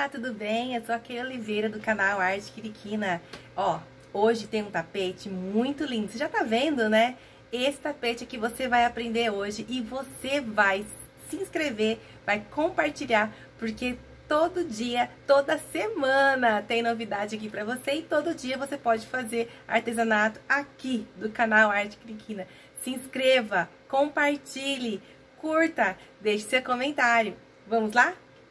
Olá, tudo bem? Eu sou a Kay Oliveira do canal Arte Quiriquina. Ó, hoje tem um tapete muito lindo. Você já tá vendo, né? Esse tapete aqui você vai aprender hoje e você vai se inscrever, vai compartilhar, porque todo dia, toda semana tem novidade aqui pra você e todo dia você pode fazer artesanato aqui do canal Arte Quiriquina. Se inscreva, compartilhe, curta, deixe seu comentário. Vamos lá?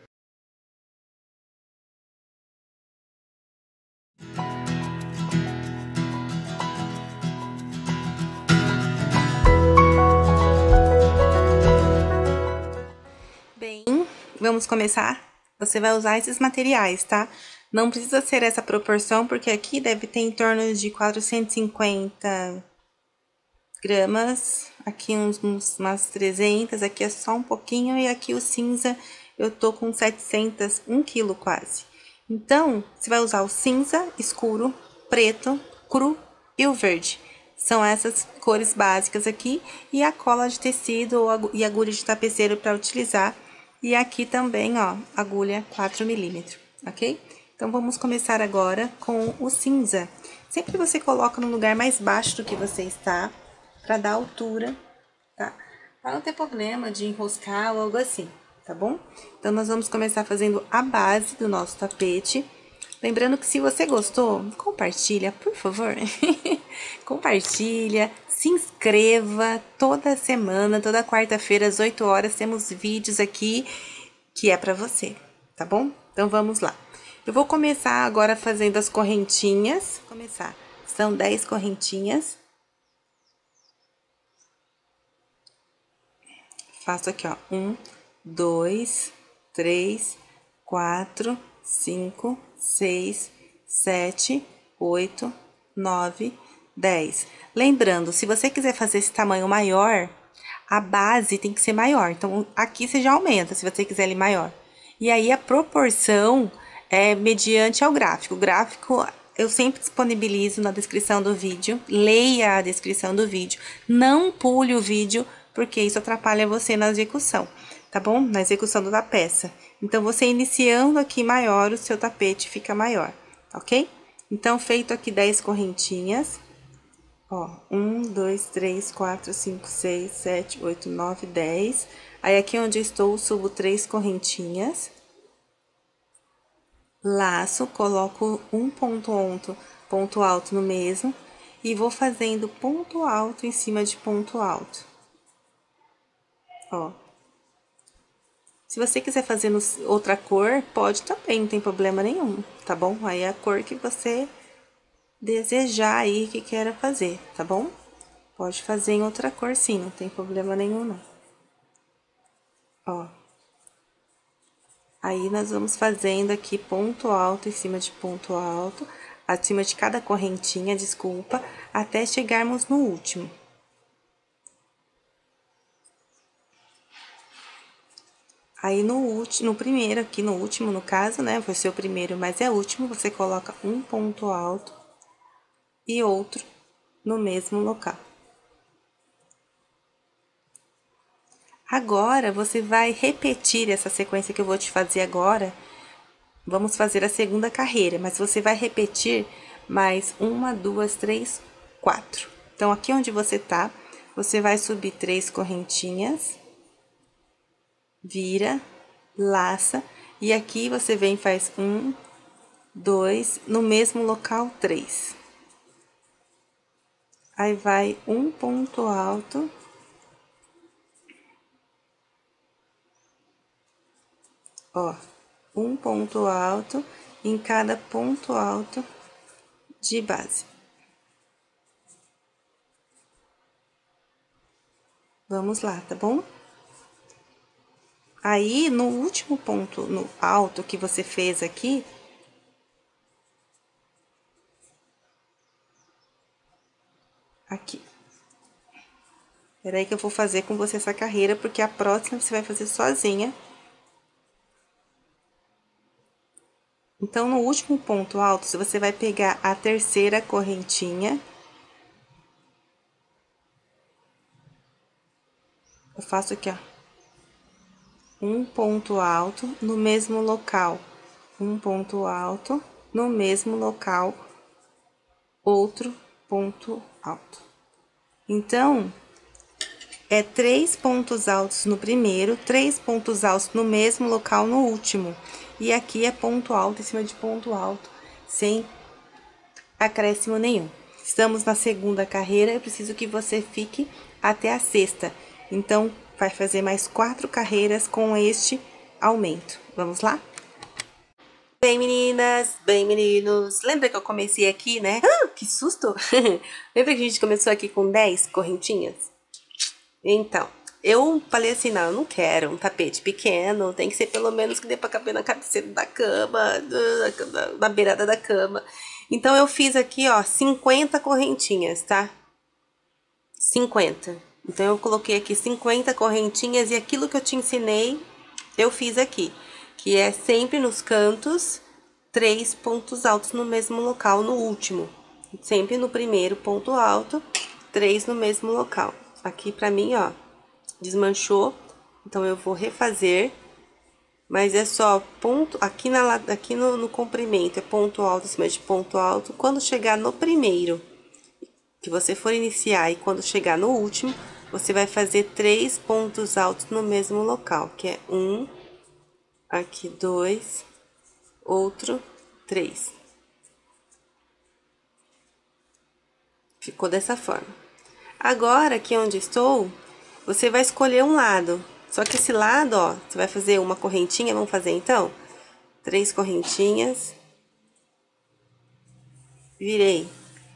Bem, vamos começar? Você vai usar esses materiais, tá? Não precisa ser essa proporção, porque aqui deve ter em torno de 450 gramas. Aqui umas 300, aqui é só um pouquinho. E aqui o cinza eu tô com 700, 1 quilo quase. Então, você vai usar o cinza escuro, preto, cru e o verde. São essas cores básicas aqui. E a cola de tecido e agulha de tapeceiro para utilizar. E aqui também, ó, agulha 4 milímetros, ok? Então, vamos começar agora com o cinza. Sempre você coloca no lugar mais baixo do que você está, para dar altura, tá? Para não ter problema de enroscar ou algo assim, tá bom? Então, nós vamos começar fazendo a base do nosso tapete. Lembrando que se você gostou, compartilha, por favor. Compartilha, se inscreva. Toda semana, toda quarta-feira, às 8 horas, temos vídeos aqui que é pra você, tá bom? Então, vamos lá. Eu vou começar agora fazendo as correntinhas. São 10 correntinhas. Faço aqui, ó, 1, 2, 3, 4, 5, 6, 7, 8, 9, 10. Lembrando, se você quiser fazer esse tamanho maior, a base tem que ser maior. Então, aqui você já aumenta, se você quiser ele maior. E aí, a proporção é mediante ao gráfico. O gráfico eu sempre disponibilizo na descrição do vídeo. Leia a descrição do vídeo. Não pule o vídeo, porque isso atrapalha você na execução, tá bom? Na execução da peça. Então, você iniciando aqui maior, o seu tapete fica maior, ok? Então, feito aqui 10 correntinhas, ó, 1, 2, 3, 4, 5, 6, 7, 8, 9, 10. Aí, aqui onde eu estou, subo 3 correntinhas. Laço, coloco um ponto alto no mesmo e vou fazendo ponto alto em cima de ponto alto. Ó. Se você quiser fazer outra cor, pode também, não tem problema nenhum, tá bom? Aí é a cor que você desejar aí que queira fazer, tá bom? Pode fazer em outra cor sim, não tem problema nenhum não. Ó. Aí, nós vamos fazendo aqui ponto alto em cima de ponto alto, acima de cada correntinha, desculpa, até chegarmos no último. Aí, no primeiro aqui, no último, no caso, né, vai ser o primeiro, mas é o último, você coloca um ponto alto e outro no mesmo local. Agora, você vai repetir essa sequência que eu vou te fazer agora. Vamos fazer a segunda carreira, mas você vai repetir mais 1, 2, 3, 4. Então, aqui onde você tá, você vai subir 3 correntinhas, vira, laça, e aqui você vem e faz 1, 2, no mesmo local, 3. Aí, vai um ponto alto. Ó, um ponto alto em cada ponto alto de base. Vamos lá, tá bom? Aí, no último ponto no alto que você fez aqui, aqui. Peraí que eu vou fazer com você essa carreira, porque a próxima você vai fazer sozinha. Então, no último ponto alto, você vai pegar a terceira correntinha. Eu faço aqui, ó. Um ponto alto no mesmo local. um ponto alto, no mesmo local, outro ponto alto. Então, é 3 pontos altos no primeiro, 3 pontos altos no mesmo local no último. E aqui é ponto alto em cima de ponto alto, sem acréscimo nenhum. Estamos na segunda carreira, eu preciso que você fique até a sexta. Então, vai fazer mais 4 carreiras com este aumento. Vamos lá? Bem, meninas, bem, meninos, lembra que eu comecei aqui, né? Que susto! Lembra que a gente começou aqui com 10 correntinhas? Então, eu falei assim, não, eu não quero um tapete pequeno, tem que ser pelo menos que dê pra caber na cabeceira da cama, na beirada da cama. Então, eu fiz aqui, ó, 50 correntinhas, tá? 50. Então, eu coloquei aqui 50 correntinhas e aquilo que eu te ensinei, eu fiz aqui. Que é sempre nos cantos, 3 pontos altos no mesmo local, no último. Sempre no primeiro ponto alto, 3 no mesmo local. Aqui pra mim, ó, desmanchou, então eu vou refazer, mas é só ponto, aqui no comprimento é ponto alto em cima de ponto alto. Quando chegar no primeiro, que você for iniciar, e quando chegar no último, você vai fazer 3 pontos altos no mesmo local, que é um, aqui 2, outro 3. Ficou dessa forma. Agora, aqui onde estou, você vai escolher um lado. Só que esse lado, ó, você vai fazer uma correntinha, vamos fazer então? 3 correntinhas. Virei.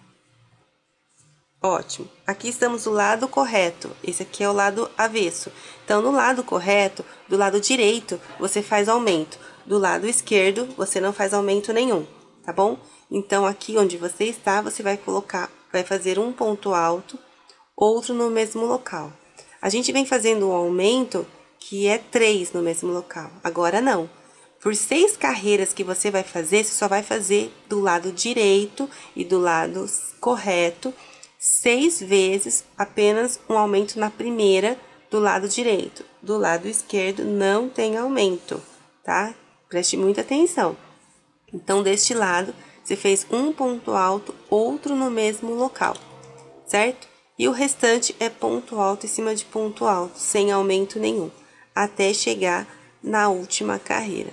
Ótimo. Aqui estamos do lado correto. Esse aqui é o lado avesso. Então, no lado correto, do lado direito, você faz aumento. Do lado esquerdo, você não faz aumento nenhum, tá bom? Então, aqui onde você está, você vai colocar, vai fazer um ponto alto, outro no mesmo local. A gente vem fazendo um aumento que é 3 no mesmo local. Agora não. Por 6 carreiras que você vai fazer, você só vai fazer do lado direito e do lado correto 6 vezes apenas um aumento na primeira do lado direito. Do lado esquerdo não tem aumento, tá? Preste muita atenção. Então, deste lado, você fez um ponto alto, outro no mesmo local, certo? E o restante é ponto alto em cima de ponto alto, sem aumento nenhum, até chegar na última carreira.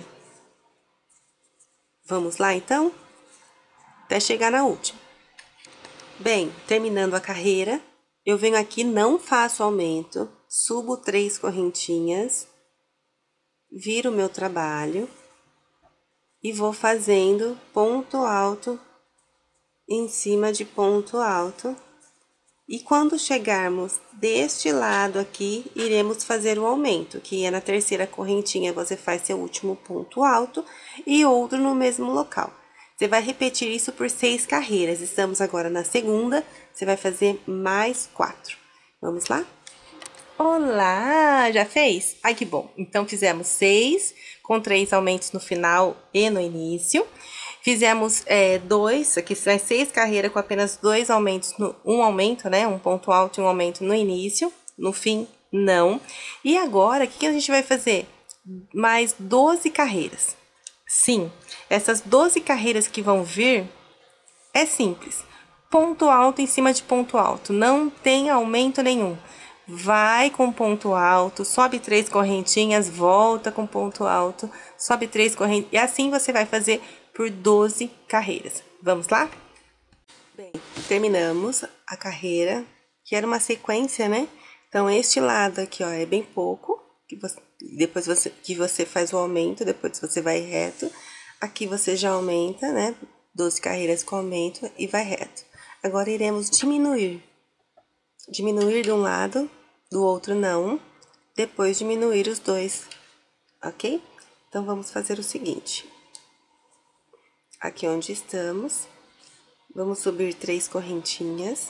Vamos lá, então? Até chegar na última. Bem, terminando a carreira, eu venho aqui, não faço aumento, subo 3 correntinhas, viro o meu trabalho e vou fazendo ponto alto em cima de ponto alto. E quando chegarmos deste lado aqui, iremos fazer o aumento, que é na terceira correntinha, você faz seu último ponto alto e outro no mesmo local. Você vai repetir isso por 6 carreiras. Estamos agora na segunda, você vai fazer mais 4. Vamos lá? Olá, já fez? Ai, que bom. Então, fizemos 6, com 3 aumentos no final e no início. Fizemos 2, aqui são 6 carreiras com apenas 2 aumentos, um aumento, né? Um ponto alto e um aumento no início, no fim, não. E agora, o que a gente vai fazer? Mais 12 carreiras. Sim, essas 12 carreiras que vão vir, é simples. Ponto alto em cima de ponto alto, não tem aumento nenhum. Vai com ponto alto, sobe 3 correntinhas, volta com ponto alto, sobe 3 correntinhas, e assim você vai fazer por 12 carreiras. Vamos lá? Bem, terminamos a carreira, que era uma sequência, né? Então, este lado aqui, ó, é bem pouco, depois que você faz o aumento, depois você vai reto. Aqui você já aumenta, né? 12 carreiras com aumento e vai reto. Agora, iremos diminuir. Diminuir de um lado, do outro não. Depois, diminuir os dois, ok? Então, vamos fazer o seguinte. Aqui onde estamos, vamos subir 3 correntinhas,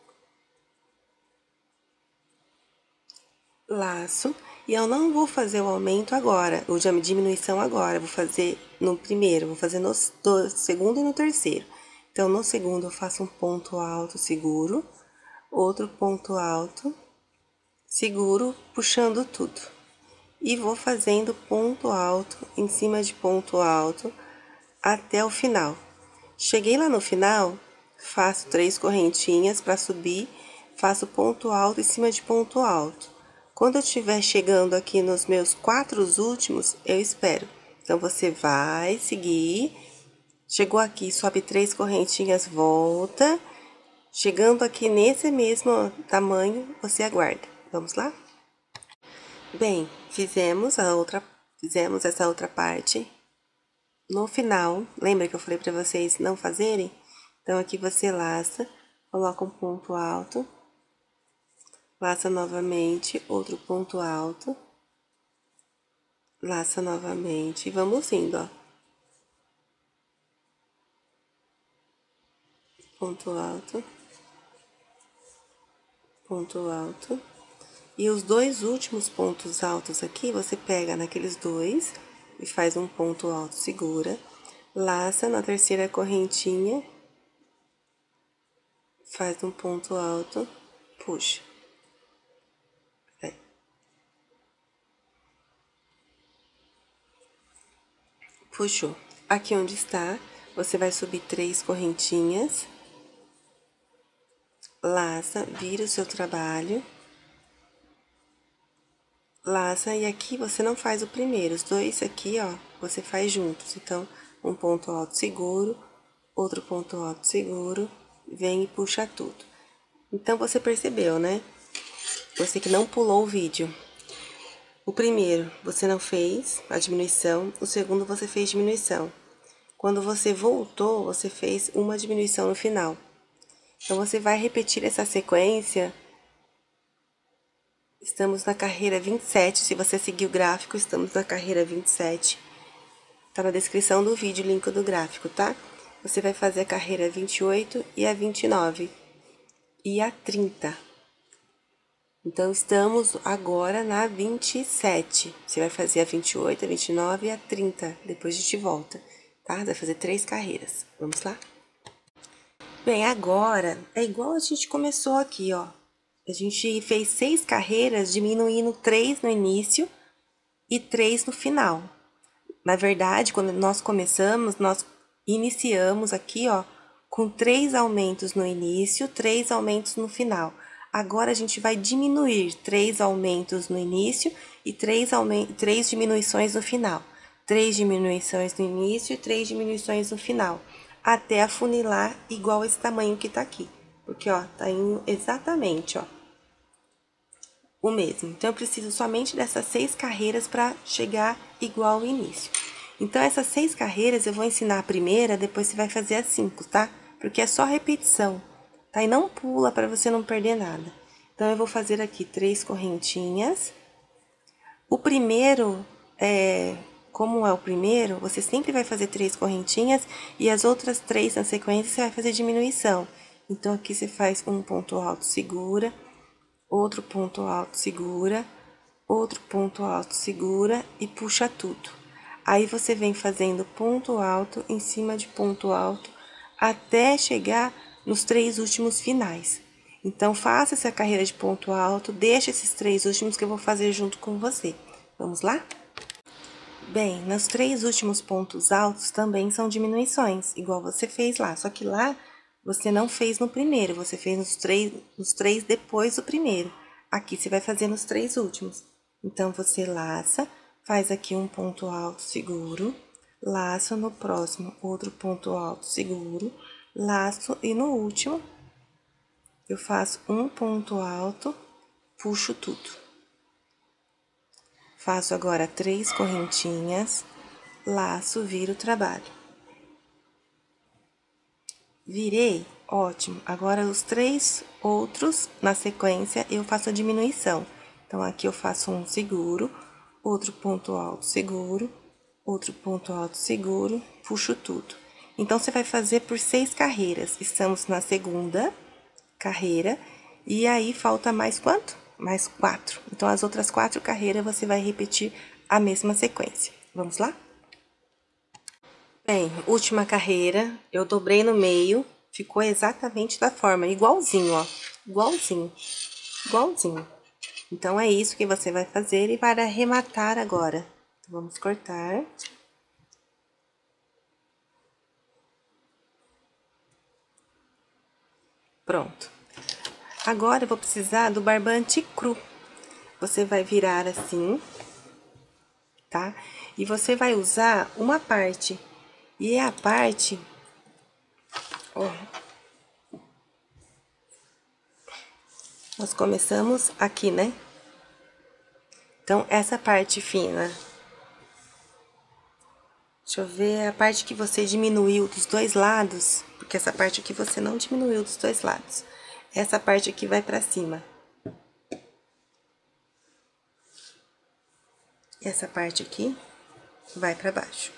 laço, e eu não vou fazer o aumento agora, ou a diminuição agora, vou fazer no primeiro, vou fazer no segundo e no terceiro. Então, no segundo eu faço um ponto alto, seguro, outro ponto alto, seguro, puxando tudo. e vou fazendo ponto alto em cima de ponto alto até o final. Cheguei lá no final, faço 3 correntinhas para subir, faço ponto alto em cima de ponto alto. Quando eu estiver chegando aqui nos meus 4 últimos, eu espero. Então, você vai seguir, chegou aqui, sobe 3 correntinhas, volta. Chegando aqui nesse mesmo tamanho, você aguarda. Vamos lá? Bem, fizemos essa outra parte. No final, lembra que eu falei para vocês não fazerem? Então, aqui você laça, coloca um ponto alto, laça novamente, outro ponto alto, laça novamente e vamos indo, ó. Ponto alto, ponto alto. E os 2 últimos pontos altos aqui, você pega naqueles 2 e faz um ponto alto, segura, laça na terceira correntinha, faz um ponto alto, puxa. Puxou. Aqui onde está, você vai subir 3 correntinhas, laça, vira o seu trabalho, laça, e aqui você não faz o primeiro, os 2 aqui, ó, você faz juntos. Então, um ponto alto seguro, outro ponto alto seguro, vem e puxa tudo. Então, você percebeu, né? Você que não pulou o vídeo. O primeiro, você não fez a diminuição, o segundo, você fez diminuição. Quando você voltou, você fez uma diminuição no final. Então, você vai repetir essa sequência. Estamos na carreira 27, se você seguir o gráfico, estamos na carreira 27. Tá na descrição do vídeo o link do gráfico, tá? Você vai fazer a carreira 28 e a 29 e a 30. Então, estamos agora na 27. Você vai fazer a 28, a 29 e a 30. Depois a gente volta, tá? Vai fazer 3 carreiras. Vamos lá? Bem, agora é igual a gente começou aqui, ó. A gente fez 6 carreiras, diminuindo 3 no início e 3 no final. Na verdade, quando nós começamos, nós iniciamos aqui, ó, com 3 aumentos no início, 3 aumentos no final. Agora, a gente vai diminuir 3 aumentos no início e 3 diminuições no final. 3 diminuições no início e 3 diminuições no final. Até afunilar igual esse tamanho que tá aqui. Porque, ó, tá indo exatamente, ó, o mesmo. Então, eu preciso somente dessas 6 carreiras para chegar igual ao início. Então, essas 6 carreiras eu vou ensinar a primeira, depois você vai fazer as 5, tá? Porque é só repetição, tá? E não pula para você não perder nada. Então, eu vou fazer aqui 3 correntinhas. O primeiro, como é o primeiro, você sempre vai fazer 3 correntinhas e as outras 3 na sequência você vai fazer diminuição. Então, aqui você faz um ponto alto, segura, outro ponto alto, segura, outro ponto alto, segura e puxa tudo. Aí, você vem fazendo ponto alto em cima de ponto alto até chegar nos 3 últimos finais. Então, faça essa carreira de ponto alto, deixa esses 3 últimos que eu vou fazer junto com você. Vamos lá? Bem, nos 3 últimos pontos altos também são diminuições, igual você fez lá. Só que lá, você não fez no primeiro, você fez nos três depois do primeiro. Aqui, você vai fazer nos 3 últimos. Então, você laça, faz aqui um ponto alto, seguro, laço no próximo, outro ponto alto, seguro, laço e no último, eu faço um ponto alto, puxo tudo. Faço agora 3 correntinhas, laço, viro o trabalho. Virei, ótimo. Agora, os 3 outros, na sequência, eu faço a diminuição. Então, aqui eu faço um seguro, outro ponto alto, seguro, outro ponto alto, seguro, puxo tudo. Então, você vai fazer por 6 carreiras. Estamos na segunda carreira, e aí falta mais quanto? Mais 4. Então, as outras 4 carreiras você vai repetir a mesma sequência. Vamos lá? Bem, última carreira, eu dobrei no meio, ficou exatamente da forma, igualzinho, ó. Igualzinho, igualzinho. Então, é isso que você vai fazer e vai arrematar agora. Então, vamos cortar. Pronto. Agora, eu vou precisar do barbante cru. Você vai virar assim, tá? E você vai usar uma parte. E é a parte... Ó, nós começamos aqui, né? Então, essa parte fina... Deixa eu ver a parte que você diminuiu dos dois lados, porque essa parte aqui você não diminuiu dos dois lados. Essa parte aqui vai pra cima. Essa parte aqui vai pra baixo.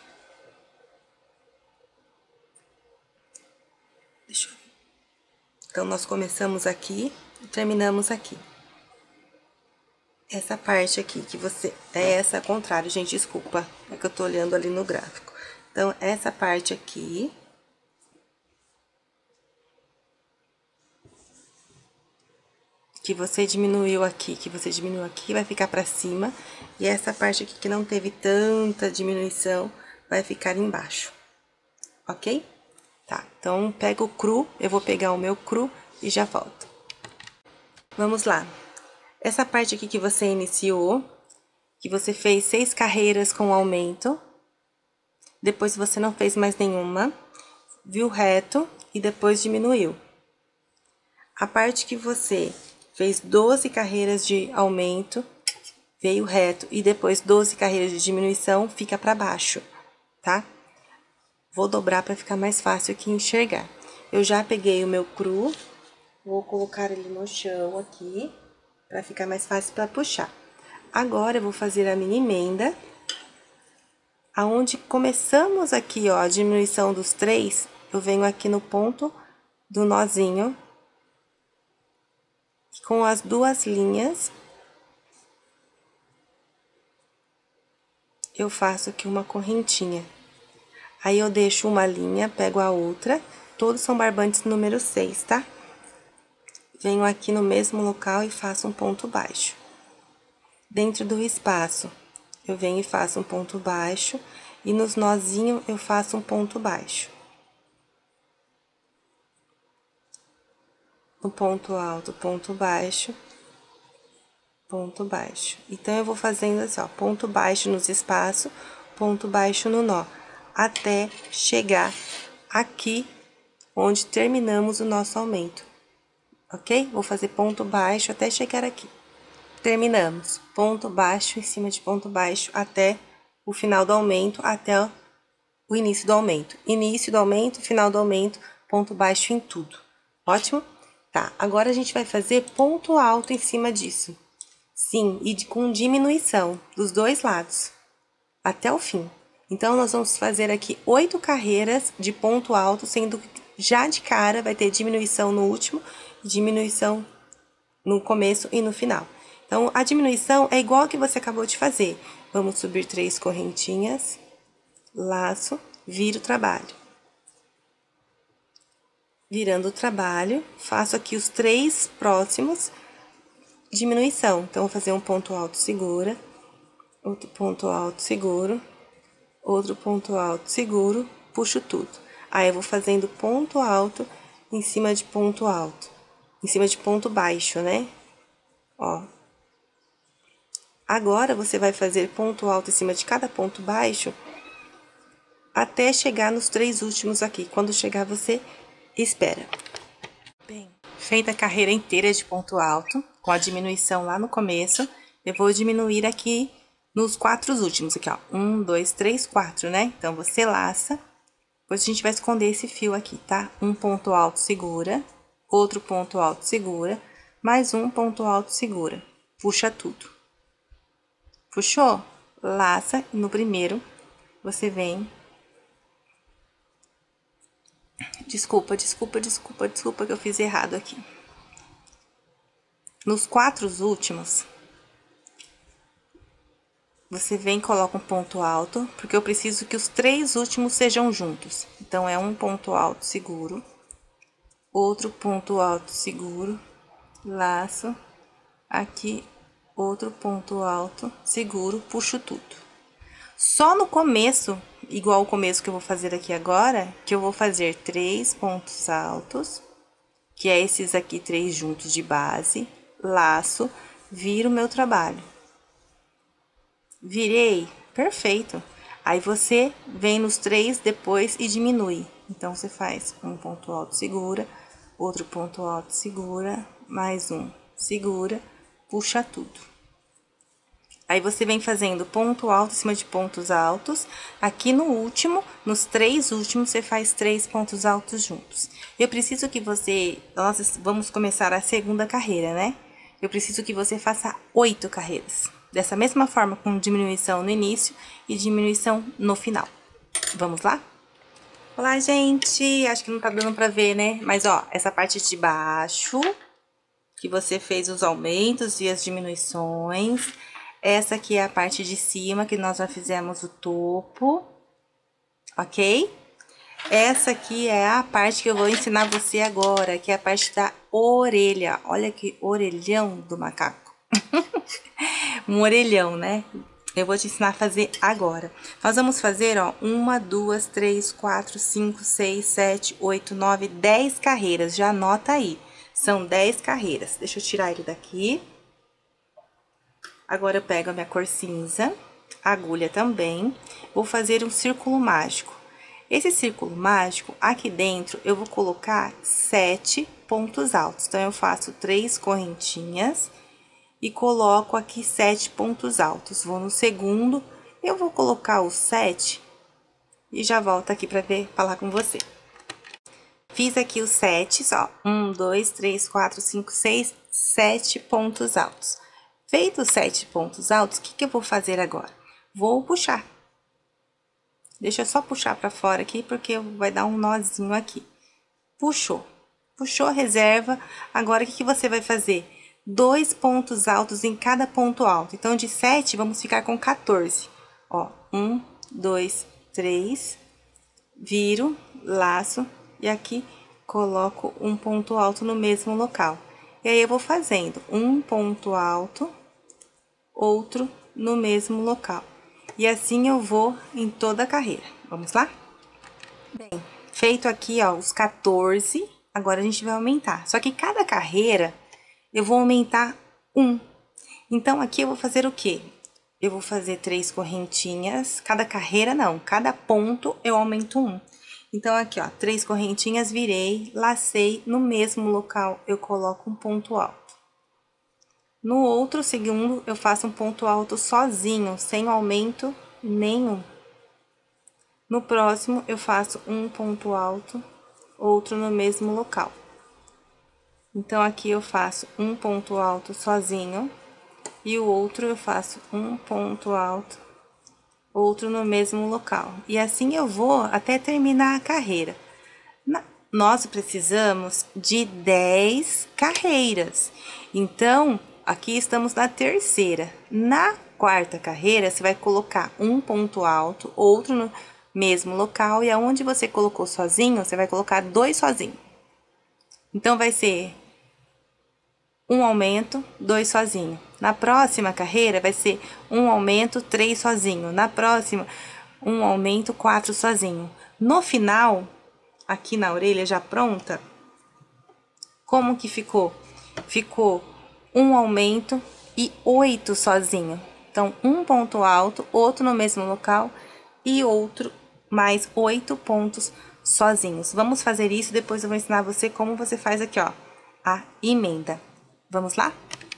Deixa eu ver. Então, nós começamos aqui e terminamos aqui. Essa parte aqui que você... É essa ao contrário, gente, desculpa. É que eu tô olhando ali no gráfico. Então, essa parte aqui... que você diminuiu aqui, vai ficar pra cima. E essa parte aqui que não teve tanta diminuição, vai ficar embaixo. Ok? Tá, então, pega o cru, eu vou pegar o meu cru e já volto. Vamos lá. Essa parte aqui que você iniciou, que você fez 6 carreiras com aumento, depois você não fez mais nenhuma, viu reto e depois diminuiu. A parte que você fez 12 carreiras de aumento, veio reto e depois 12 carreiras de diminuição, fica para baixo, tá? Vou dobrar para ficar mais fácil aqui enxergar. Eu já peguei o meu cru, vou colocar ele no chão aqui, para ficar mais fácil para puxar. Agora, eu vou fazer a mini emenda, aonde começamos aqui, ó, a diminuição dos 3, eu venho aqui no ponto do nozinho, com as 2 linhas, eu faço aqui uma correntinha. Aí, eu deixo uma linha, pego a outra, todos são barbantes número 6, tá? Venho aqui no mesmo local e faço um ponto baixo. Dentro do espaço, eu venho e faço um ponto baixo, e nos nozinhos eu faço um ponto baixo. No ponto alto, ponto baixo, ponto baixo. Então, eu vou fazendo assim, ó, ponto baixo nos espaços, ponto baixo no nó, até chegar aqui, onde terminamos o nosso aumento, ok? Vou fazer ponto baixo até chegar aqui. Terminamos, ponto baixo em cima de ponto baixo até o final do aumento, até o início do aumento. Início do aumento, final do aumento, ponto baixo em tudo. Ótimo? Tá, agora a gente vai fazer ponto alto em cima disso. Sim, e com diminuição dos dois lados, até o fim. Então, nós vamos fazer aqui 8 carreiras de ponto alto, sendo que já de cara vai ter diminuição no último e diminuição no começo e no final. Então, a diminuição é igual a que você acabou de fazer. Vamos subir 3 correntinhas, laço, viro o trabalho. Virando o trabalho, faço aqui os 3 próximos, diminuição. Então, vou fazer um ponto alto, segura, outro ponto alto, seguro, outro ponto alto, seguro, puxo tudo. Aí, eu vou fazendo ponto alto em cima de ponto alto, em cima de ponto baixo, né? Ó. Agora, você vai fazer ponto alto em cima de cada ponto baixo, até chegar nos 3 últimos aqui. Quando chegar, você espera. Bem, feita a carreira inteira de ponto alto, com a diminuição lá no começo, eu vou diminuir aqui nos 4 últimos, aqui, ó. 1, 2, 3, 4, né? Então, você laça. Depois, a gente vai esconder esse fio aqui, tá? Um ponto alto, segura. Outro ponto alto, segura. Mais um ponto alto, segura. Puxa tudo. Puxou? Laça. No primeiro, você vem... Desculpa que eu fiz errado aqui. Nos 4 últimos... Você vem e coloca um ponto alto, porque eu preciso que os 3 últimos sejam juntos. Então, é um ponto alto, seguro. Outro ponto alto, seguro. Laço. Aqui, outro ponto alto, seguro, puxo tudo. Só no começo, igual o começo que eu vou fazer aqui agora, que eu vou fazer 3 pontos altos, que é esses aqui 3 juntos de base, laço, viro o meu trabalho. Virei, perfeito. Aí você vem nos 3 depois e diminui. Então, você faz um ponto alto, segura, outro ponto alto, segura, mais um, segura, puxa tudo. Aí, você vem fazendo ponto alto em cima de pontos altos. Aqui no último, nos 3 últimos, você faz 3 pontos altos juntos. Eu preciso que você... Nós vamos começar a segunda carreira, né? Eu preciso que você faça 8 carreiras. Dessa mesma forma, com diminuição no início e diminuição no final. Vamos lá? Olá, gente! Acho que não tá dando pra ver, né? Mas, ó, essa parte de baixo, que você fez os aumentos e as diminuições. Essa aqui é a parte de cima, que nós já fizemos o topo, ok? Essa aqui é a parte que eu vou ensinar você agora, que é a parte da orelha. Olha que orelhão do macaco. Um orelhão, né? Eu vou te ensinar a fazer agora. Nós vamos fazer, ó, 1, 2, 3, 4, 5, 6, 7, 8, 9, 10 carreiras. Já anota aí. São 10 carreiras. Deixa eu tirar ele daqui. Agora, eu pego a minha cor cinza, a agulha também. Vou fazer um círculo mágico. Esse círculo mágico, aqui dentro, eu vou colocar 7 pontos altos. Então, eu faço 3 correntinhas e coloco aqui 7 pontos altos. Vou no segundo, eu vou colocar os 7 e já volto aqui para falar com você. Fiz aqui os 7, ó, 1, 2, 3, 4, 5, 6, 7 pontos altos. Feito os 7 pontos altos, o que eu vou fazer agora? Vou puxar. Deixa eu só puxar para fora aqui, porque vai dar um nozinho aqui. Puxou. Puxou, reserva. Agora, o que você vai fazer? 2 pontos altos em cada ponto alto. Então, de 7, vamos ficar com 14. Ó, 1, 2, 3, viro, laço, e aqui coloco um ponto alto no mesmo local. E aí, eu vou fazendo um ponto alto, outro no mesmo local. E assim eu vou em toda a carreira. Vamos lá? Bem, feito aqui, ó, os 14, agora a gente vai aumentar. Só que cada carreira eu vou aumentar 1. Então, aqui eu vou fazer o quê? Eu vou fazer 3 correntinhas, cada carreira não, cada ponto eu aumento 1. Então, aqui, ó, 3 correntinhas, virei, lacei, no mesmo local eu coloco um ponto alto. No outro segundo, eu faço um ponto alto sozinho, sem aumento nenhum. No próximo, eu faço um ponto alto, outro no mesmo local. Então, aqui eu faço um ponto alto sozinho e o outro eu faço um ponto alto, outro no mesmo local. E assim eu vou até terminar a carreira. Nós precisamos de 10 carreiras. Então, aqui estamos na terceira. Na quarta carreira, você vai colocar um ponto alto, outro no mesmo local, e aonde você colocou sozinho, você vai colocar 2 sozinho. Então, vai ser um aumento, 2 sozinho. Na próxima carreira, vai ser um aumento, 3 sozinho. Na próxima, um aumento, 4 sozinho. No final, aqui na orelha já pronta, como que ficou? Ficou um aumento e 8 sozinho. Então, um ponto alto, outro no mesmo local e outro mais 8 pontos sozinhos. Vamos fazer isso, depois eu vou ensinar você como você faz aqui, ó, a emenda. Vamos lá?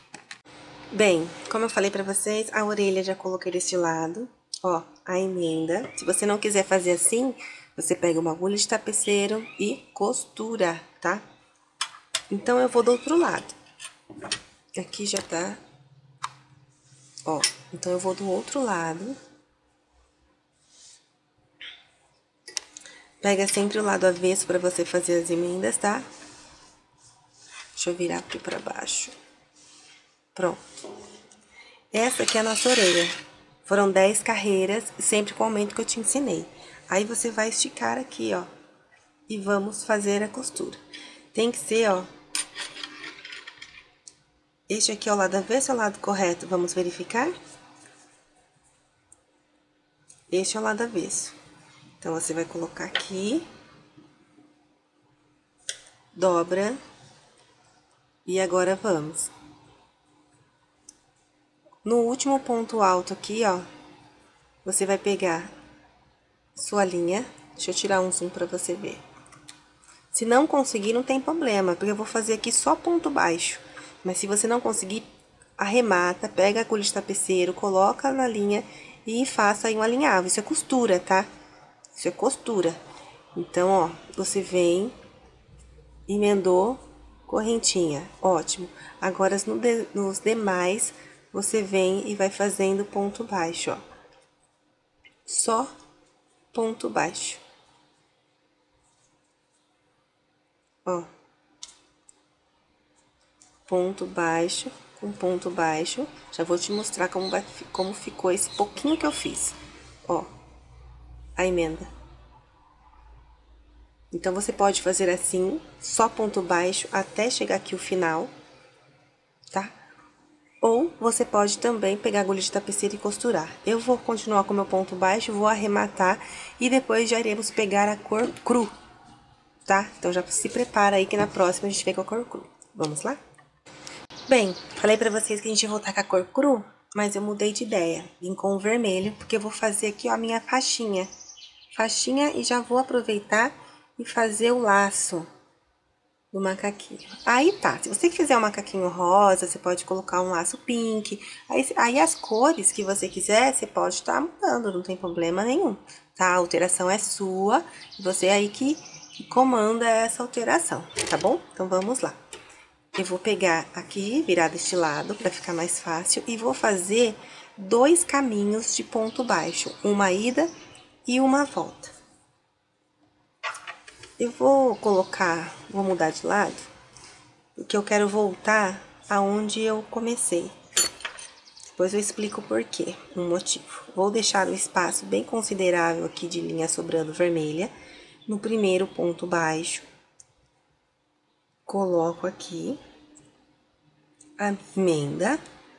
Bem, como eu falei pra vocês, a orelha já coloquei deste lado, ó, a emenda. Se você não quiser fazer assim, você pega uma agulha de tapeceiro e costura, tá? Então, eu vou do outro lado. Aqui já tá, ó, então eu vou do outro lado. Pega sempre o lado avesso pra você fazer as emendas, tá? Deixa eu virar aqui pra baixo. Pronto. Essa aqui é a nossa orelha. Foram 10 carreiras, sempre com o aumento que eu te ensinei. Aí, você vai esticar aqui, ó, e vamos fazer a costura. Tem que ser, ó, Este aqui é o lado avesso, é o lado correto, vamos verificar? Este é o lado avesso. Então, você vai colocar aqui, dobra, e agora vamos. No último ponto alto aqui, ó, você vai pegar sua linha, deixa eu tirar um zoom pra você ver. Se não conseguir, não tem problema, porque eu vou fazer aqui só ponto baixo. Mas se você não conseguir, arremata, pega a agulha de tapeceiro, coloca na linha e faça aí um alinhavo. Isso é costura, tá? Isso é costura. Então, ó, você vem, emendou, correntinha, ótimo. Agora, nos demais, você vem e vai fazendo ponto baixo, ó. Só ponto baixo. Ó. Ponto baixo com ponto baixo. Já vou te mostrar como ficou esse pouquinho que eu fiz. Ó, a emenda. Então, você pode fazer assim, só ponto baixo até chegar aqui o final, tá? Ou você pode também pegar a agulha de tapeceiro e costurar. Eu vou continuar com o meu ponto baixo, vou arrematar e depois já iremos pegar a cor cru, tá? Então, já se prepara aí que na próxima a gente pega a cor cru. Vamos lá? Bem, falei pra vocês que a gente ia voltar com a cor cru, mas eu mudei de ideia. Vim com o vermelho, porque eu vou fazer aqui, ó, a minha faixinha. Faixinha e já vou aproveitar e fazer o laço do macaquinho. Aí tá, se você quiser um macaquinho rosa, você pode colocar um laço pink. Aí as cores que você quiser, você pode estar mudando, não tem problema nenhum, tá? A alteração é sua, você aí que comanda essa alteração, tá bom? Então vamos lá. Eu vou pegar aqui, virar deste lado, para ficar mais fácil, e vou fazer 2 caminhos de ponto baixo, uma ida e uma volta. Eu vou mudar de lado, porque eu quero voltar aonde eu comecei. Depois eu explico o porquê, um motivo. Vou deixar um espaço bem considerável aqui de linha sobrando vermelha, no primeiro ponto baixo. Coloco aqui a emenda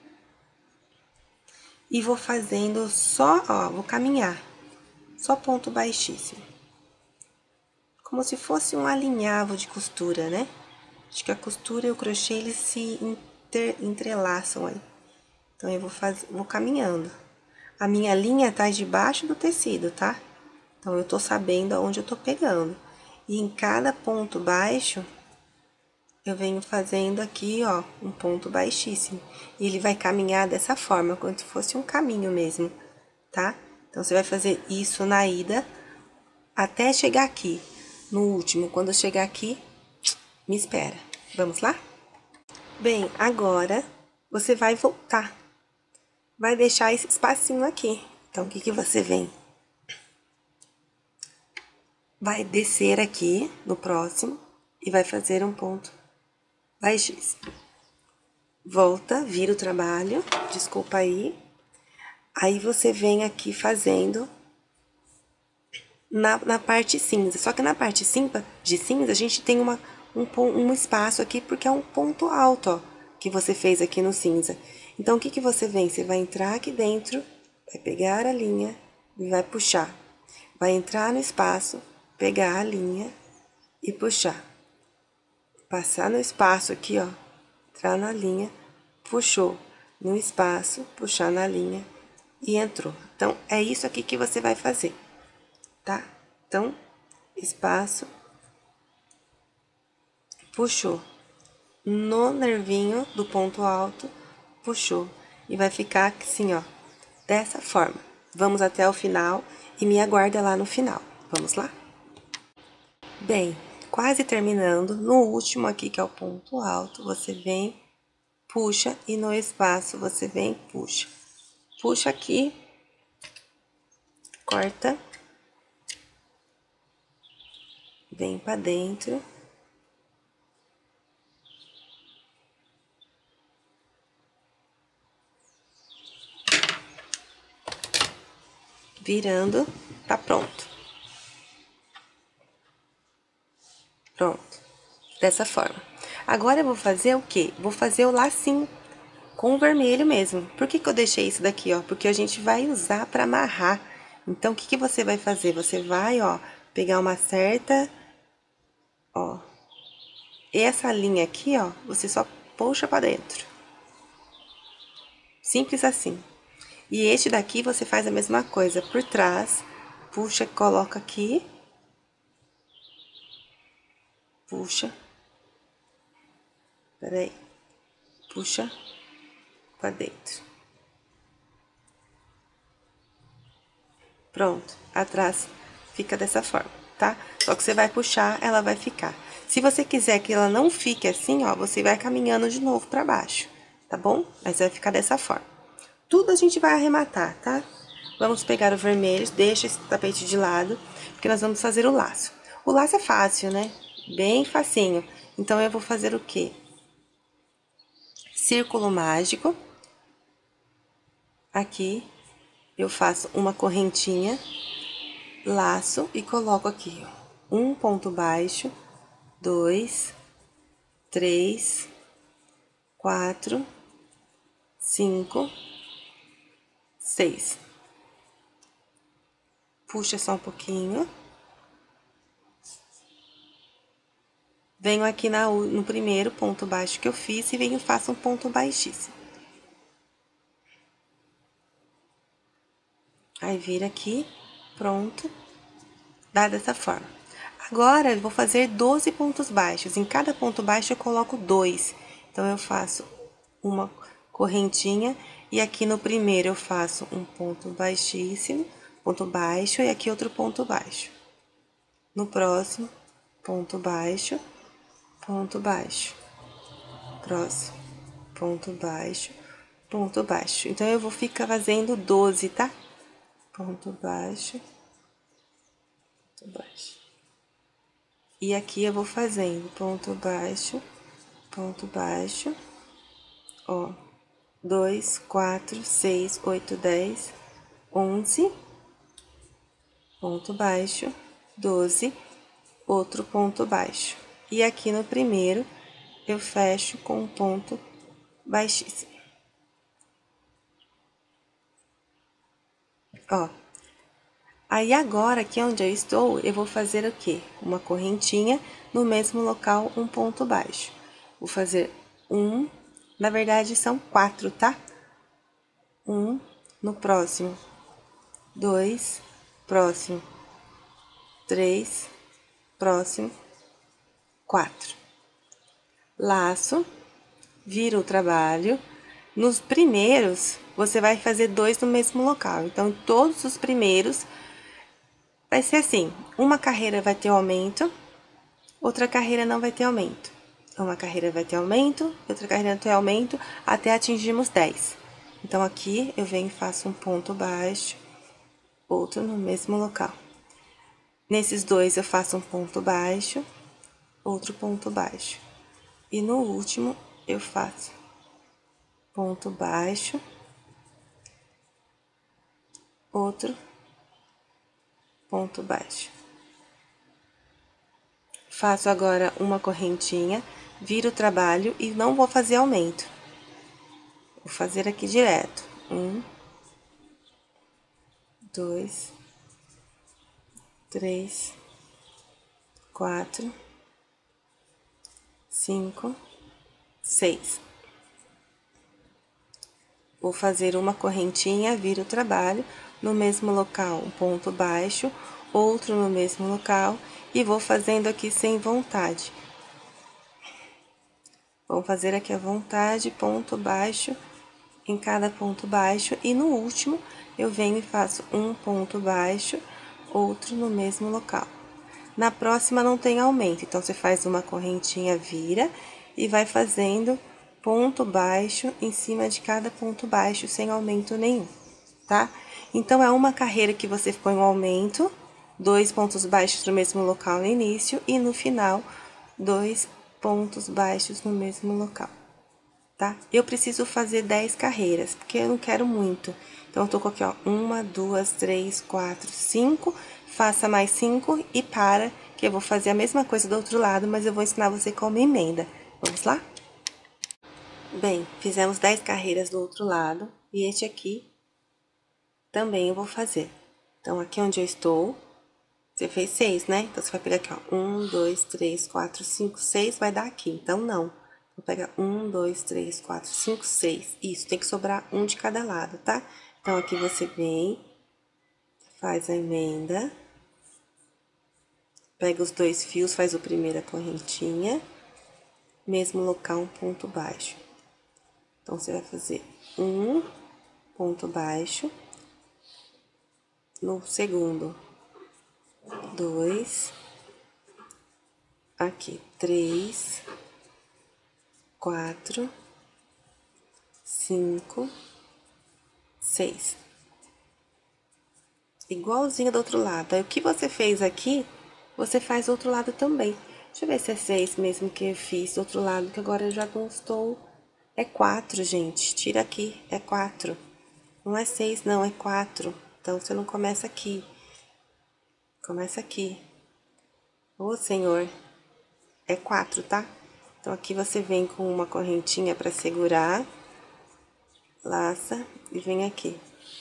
e vou fazendo só, ó, vou caminhar, só ponto baixíssimo. Como se fosse um alinhavo de costura, né? Acho que a costura e o crochê, eles se entrelaçam aí. Então, eu vou caminhando. A minha linha tá debaixo do tecido, tá? Então, eu tô sabendo aonde eu tô pegando. E em cada ponto baixo, eu venho fazendo aqui, ó, um ponto baixíssimo. E ele vai caminhar dessa forma, como se fosse um caminho mesmo, tá? Então, você vai fazer isso na ida até chegar aqui. No último, quando eu chegar aqui, me espera. Vamos lá? Bem, agora você vai voltar. Vai deixar esse espacinho aqui. Então, o que que você vem? Vai descer aqui no próximo e vai fazer um ponto baixíssimo. Volta, vira o trabalho, desculpa aí. Aí, você vem aqui fazendo na parte cinza. Só que na parte de cinza, a gente tem um espaço aqui, porque é um ponto alto, ó, que você fez aqui no cinza. Então, o que que você vem? Você vai entrar aqui dentro, vai pegar a linha e vai puxar. Vai entrar no espaço, pegar a linha e puxar. Passar no espaço aqui, ó, entrar na linha, puxou no espaço, puxar na linha e entrou. Então, é isso aqui que você vai fazer, tá? Então, espaço, puxou. No nervinho do ponto alto, puxou. E vai ficar assim, ó, dessa forma. Vamos até o final e me aguarda lá no final. Vamos lá? Bem, quase terminando. No último aqui, que é o ponto alto, você vem, puxa, e no espaço você vem, puxa. Puxa aqui, corta, vem pra dentro. Virando, tá pronto. Pronto, dessa forma. Agora eu vou fazer o quê? Vou fazer o lacinho com o vermelho mesmo. Por que que eu deixei isso daqui, ó? Porque a gente vai usar pra amarrar. Então, o que que você vai fazer? Você vai, ó, pegar uma certa, ó, essa linha aqui, ó, você só puxa pra dentro. Simples assim. E este daqui você faz a mesma coisa, por trás, puxa, coloca aqui, puxa, peraí, puxa pra dentro. Pronto, atrás fica dessa forma, tá? Só que você vai puxar, ela vai ficar. Se você quiser que ela não fique assim, ó, você vai caminhando de novo pra baixo, tá bom? Mas vai ficar dessa forma. Tudo a gente vai arrematar, tá? Vamos pegar o vermelho, deixa esse tapete de lado, porque nós vamos fazer o laço. O laço é fácil, né? Bem facinho. Então, eu vou fazer o quê? Círculo mágico. Aqui, eu faço uma correntinha, laço e coloco aqui, ó, um ponto baixo, 2, 3, 4, 5, 6. Puxa só um pouquinho. Venho aqui no primeiro ponto baixo que eu fiz e venho e faço um ponto baixíssimo. Aí, vira aqui, pronto, dá dessa forma. Agora, eu vou fazer 12 pontos baixos. Em cada ponto baixo, eu coloco 2. Então, eu faço uma correntinha e aqui no primeiro eu faço um ponto baixíssimo, ponto baixo, e aqui outro ponto baixo. No próximo, ponto baixo, ponto baixo. Próximo, ponto baixo, ponto baixo. Então, eu vou ficar fazendo 12, tá? Ponto baixo, ponto baixo. E aqui eu vou fazendo ponto baixo, ó, 2, 4, 6, 8, 10, 11, ponto baixo, 12, outro ponto baixo. E aqui no primeiro, eu fecho com um ponto baixíssimo. Ó. Aí, agora, aqui onde eu estou, eu vou fazer o quê? Uma correntinha, no mesmo local, um ponto baixo. Vou fazer um, na verdade, são 4, tá? Um, no próximo, 2, próximo, 3, próximo, 4. Laço, vira o trabalho. Nos primeiros, você vai fazer 2 no mesmo local. Então, todos os primeiros vai ser assim, uma carreira vai ter aumento, outra carreira não vai ter aumento. Uma carreira vai ter aumento, outra carreira não tem aumento, até atingirmos 10. Então, aqui, eu venho e faço um ponto baixo, outro no mesmo local. Nesses 2, eu faço um ponto baixo, outro ponto baixo. E no último, eu faço ponto baixo, outro ponto baixo. Faço agora uma correntinha, viro o trabalho e não vou fazer aumento. Vou fazer aqui direto. 1, 2, 3, 4, 5, 6. Vou fazer uma correntinha, viro o trabalho, no mesmo local, um ponto baixo, outro no mesmo local, e vou fazendo aqui sem vontade. Vamos fazer aqui à vontade, ponto baixo em cada ponto baixo, e no último, eu venho e faço um ponto baixo, outro no mesmo local. Na próxima, não tem aumento, então, você faz uma correntinha, vira, e vai fazendo ponto baixo em cima de cada ponto baixo, sem aumento nenhum, tá? Então, é uma carreira que você põe um aumento, 2 pontos baixos no mesmo local no início, e no final, 2 pontos baixos no mesmo local, tá? Eu preciso fazer 10 carreiras, porque eu não quero muito. Então, eu tô aqui, ó, 1, 2, 3, 4, 5, faça mais 5 e para, que eu vou fazer a mesma coisa do outro lado, mas eu vou ensinar você como emenda, Vamos lá? Bem, fizemos 10 carreiras do outro lado e este aqui também eu vou fazer. Então, aqui onde eu estou, você fez 6, né? Então, você vai pegar aqui, ó, 1, 2, 3, 4, 5, 6, vai dar aqui. Então, não. Vou pegar 1, 2, 3, 4, 5, 6. Isso, tem que sobrar um de cada lado, tá? Então, aqui você vem, faz a emenda, pega os 2 fios, faz a primeira correntinha, mesmo local, um ponto baixo. Então, você vai fazer um ponto baixo, no segundo, 2, aqui, 3, 4, 5, 6. Igualzinho do outro lado. Aí, o que você fez aqui, você faz do outro lado também. Deixa eu ver se é 6 mesmo que eu fiz do outro lado, que agora eu já não estou... É 4, gente. Tira aqui, é 4. Não é 6, não, é 4. Então, você não começa aqui. Começa aqui. Ô, Senhor. É 4, tá? Então, aqui você vem com uma correntinha pra segurar. Laça e vem aqui.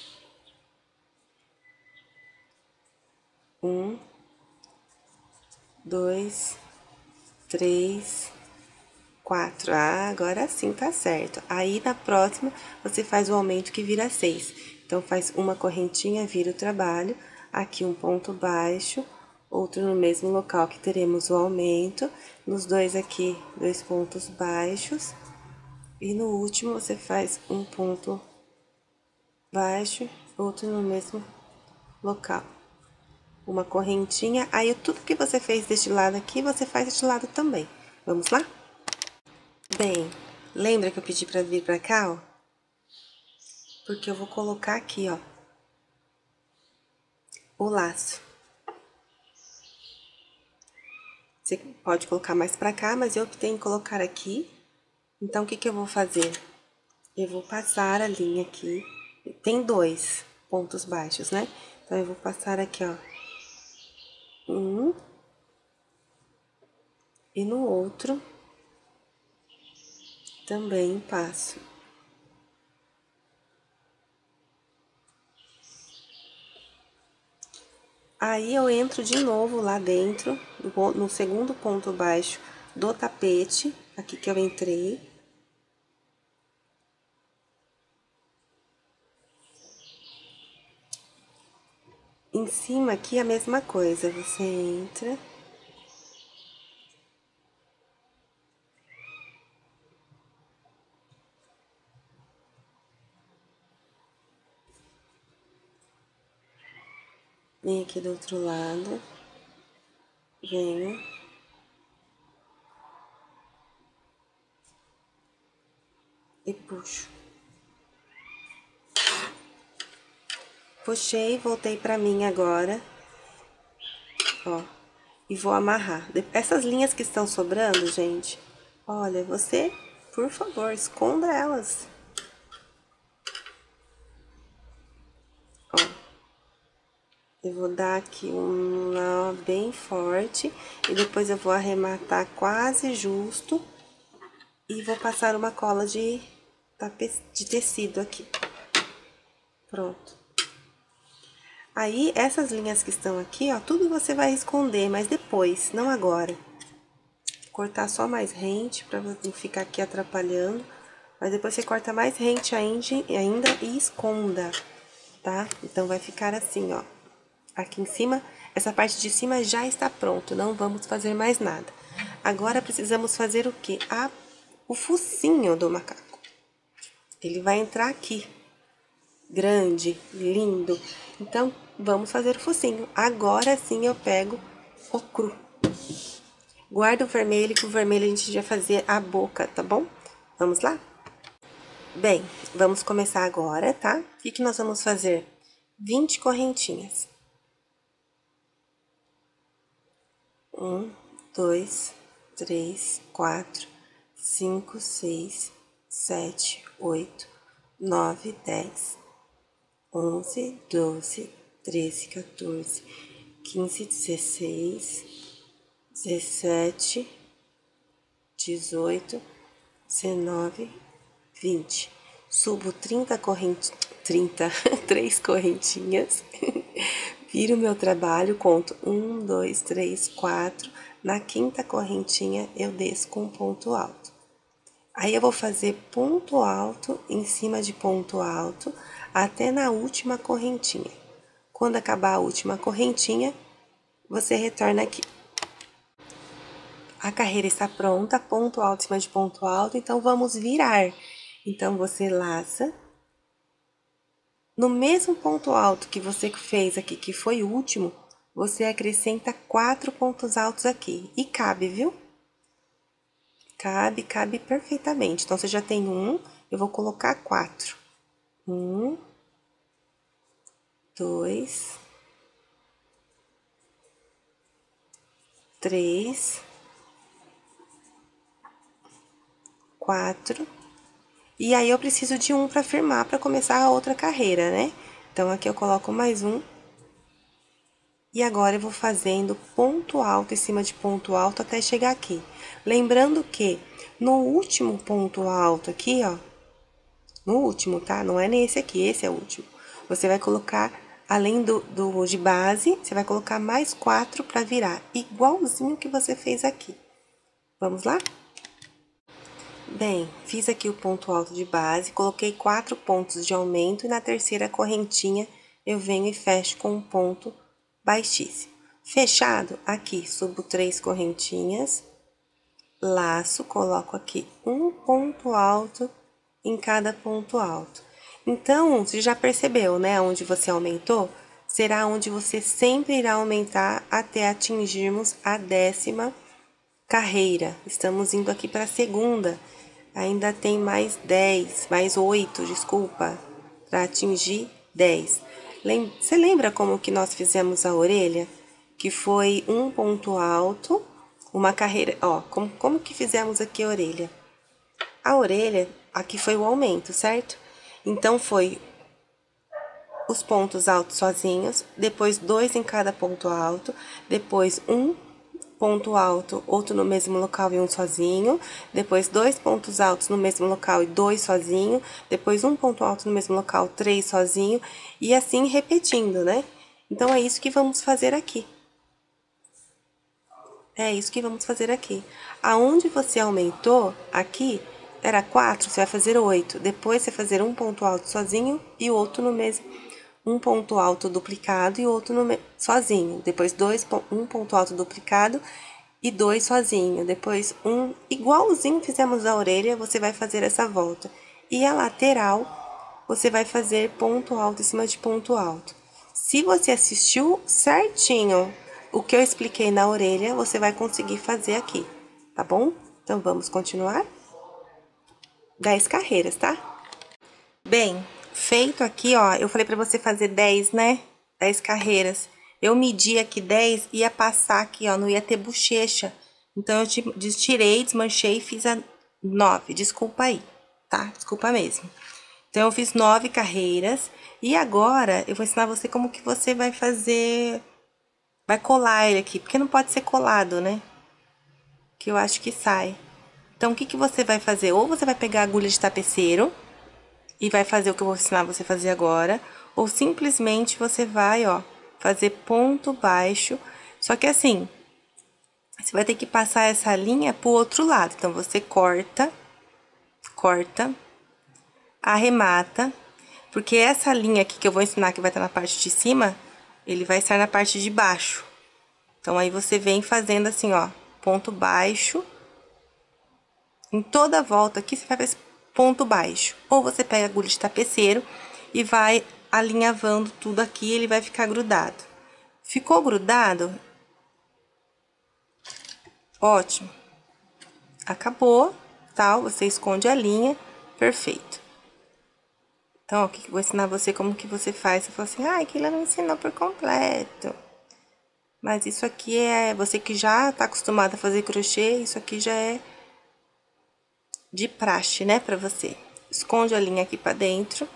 1, 2, 3, 4. Ah, agora sim tá certo. Aí, na próxima, você faz o aumento que vira 6. Então, faz uma correntinha, vira o trabalho. Aqui um ponto baixo, outro no mesmo local que teremos o aumento. Nos dois aqui, 2 pontos baixos. E no último, você faz um ponto baixo, outro no mesmo local. Uma correntinha, aí tudo que você fez deste lado aqui, você faz deste lado também. Vamos lá? Bem, lembra que eu pedi pra vir pra cá, ó? Porque eu vou colocar aqui, ó, o laço. Você pode colocar mais pra cá, mas eu optei em colocar aqui. Então, o que que eu vou fazer? Eu vou passar a linha aqui. Tem 2 pontos baixos, né? Então, eu vou passar aqui, ó. Um. E no outro, também passo. Aí, eu entro de novo lá dentro, no segundo ponto baixo do tapete, aqui que eu entrei. Em cima aqui, a mesma coisa, você entra. Vem aqui do outro lado. Venho. E puxo. Puxei, voltei pra mim agora. Ó. E vou amarrar. Essas linhas que estão sobrando, gente, olha, você, por favor, esconda elas. Ó. Eu vou dar aqui um nó bem forte. E depois eu vou arrematar quase justo. E vou passar uma cola de tecido aqui. Pronto. Aí, essas linhas que estão aqui, ó, tudo você vai esconder, mas depois, não agora. Cortar só mais rente, pra não ficar aqui atrapalhando. Mas depois você corta mais rente ainda e esconda, tá? Então, vai ficar assim, ó. Aqui em cima, essa parte de cima já está pronto, não vamos fazer mais nada. Agora, precisamos fazer o quê? O focinho do macaco. Ele vai entrar aqui. Grande, lindo. Então, vamos fazer o focinho. Agora sim eu pego o cru. Guarda o vermelho, que o vermelho a gente já fazer a boca, tá bom? Vamos lá? Bem, vamos começar agora, tá? O que que nós vamos fazer? 20 correntinhas. 1, 2, 3, 4, 5, 6, 7, 8, 9, 10, 11, 12, 13, 14, 15, 16, 17, 18, 19, 20. Subo 30 3 correntinhas, viro o meu trabalho, conto 1, 2, 3, 4. Na quinta correntinha, eu desço com um ponto alto. Aí, eu vou fazer ponto alto em cima de ponto alto, até na última correntinha. Quando acabar a última correntinha, você retorna aqui. A carreira está pronta, ponto alto em cima de ponto alto, então vamos virar. Então, você laça. No mesmo ponto alto que você fez aqui, que foi o último, você acrescenta 4 pontos altos aqui. E cabe, viu? Cabe perfeitamente. Então, você já tem um, eu vou colocar 4. 1, 2, 3, 4. E aí, eu preciso de um para firmar, para começar a outra carreira, né? Então, aqui eu coloco mais um. E agora, eu vou fazendo ponto alto em cima de ponto alto até chegar aqui. Lembrando que no último ponto alto aqui, ó, no último, tá? Não é nesse aqui, esse é o último. Você vai colocar, além do de base, você vai colocar mais 4 para virar, igualzinho que você fez aqui. Vamos lá? Bem, fiz aqui o ponto alto de base, coloquei 4 pontos de aumento e na terceira correntinha eu venho e fecho com um ponto baixíssimo. Fechado, aqui subo 3 correntinhas, laço, coloco aqui um ponto alto em cada ponto alto. Então, você já percebeu, né? Onde você aumentou, será onde você sempre irá aumentar até atingirmos a 10ª carreira. Estamos indo aqui para a segunda. Ainda tem mais 10, mais 8, desculpa, para atingir 10. Você lembra como que nós fizemos a orelha? Que foi um ponto alto, uma carreira, ó, como que fizemos aqui a orelha? A orelha, aqui foi o aumento, certo? Então, foi os pontos altos sozinhos, depois 2 em cada ponto alto, depois um ponto alto, outro no mesmo local e um sozinho, depois 2 pontos altos no mesmo local e 2 sozinho, depois um ponto alto no mesmo local, 3 sozinho, e assim repetindo, né? Então, é isso que vamos fazer aqui. É isso que vamos fazer aqui. Aonde você aumentou, aqui, era 4, você vai fazer 8. Depois, você vai fazer um ponto alto sozinho e o outro no mesmo. Um ponto alto duplicado e outro sozinho. Depois, um ponto alto duplicado e 2 sozinho. Depois, igualzinho fizemos a orelha, você vai fazer essa volta. E a lateral, você vai fazer ponto alto em cima de ponto alto. Se você assistiu certinho o que eu expliquei na orelha, você vai conseguir fazer aqui, tá bom? Então, vamos continuar? 10 carreiras, tá? Bem, feito aqui, ó, eu falei pra você fazer 10, né? 10 carreiras. Eu medi aqui 10, ia passar aqui, ó, não ia ter bochecha. Então, eu tirei, desmanchei e fiz a 9. Desculpa aí, tá? Desculpa mesmo. Então, eu fiz 9 carreiras. E agora, eu vou ensinar você como que você vai fazer... Vai colar ele aqui, porque não pode ser colado, né? Que eu acho que sai. Então, o que que você vai fazer? Ou você vai pegar a agulha de tapeceiro e vai fazer o que eu vou ensinar você a fazer agora, ou simplesmente você vai, ó, fazer ponto baixo. Só que assim, você vai ter que passar essa linha pro outro lado. Então, você corta, arremata, porque essa linha aqui que eu vou ensinar que vai estar na parte de cima, ele vai estar na parte de baixo. Então, aí você vem fazendo assim, ó, ponto baixo. Em toda a volta aqui, você vai fazer ponto baixo. Ou você pega a agulha de tapeceiro e vai alinhavando tudo aqui, ele vai ficar grudado. Ficou grudado? Ótimo. Acabou, tal, você esconde a linha, perfeito. Então, ó, aqui eu vou ensinar você como que você faz. Você fala assim, ah, aquilo não ensinou por completo. Mas isso aqui é, você que já tá acostumado a fazer crochê, isso aqui já é de praxe, né, pra você. Esconde a linha aqui pra dentro.